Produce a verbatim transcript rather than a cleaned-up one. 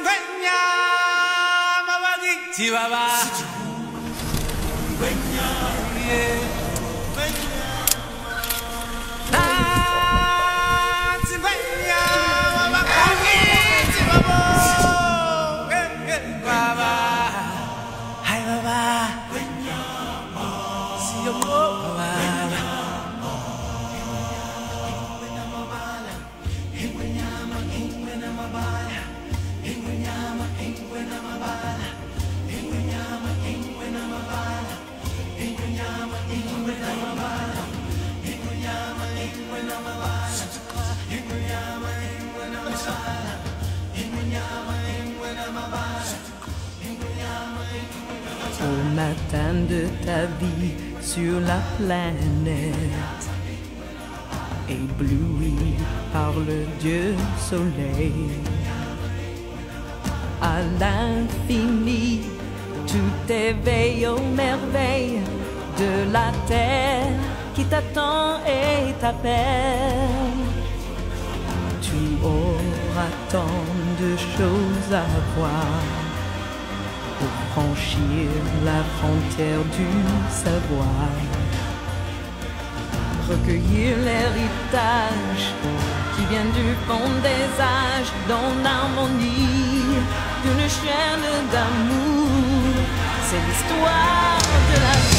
Chihuahua. Au matin de ta vie sur la planète, ébloui par le Dieu soleil, à l'infini, tout éveille aux merveilles de la terre qui t'attend et t'appelle. Tu auras tant de choses à voir pour franchir la frontière du savoir, recueillir l'héritage qui vient du fond des âges dans l'harmonie d'une chaîne d'amour. C'est l'histoire de la vie.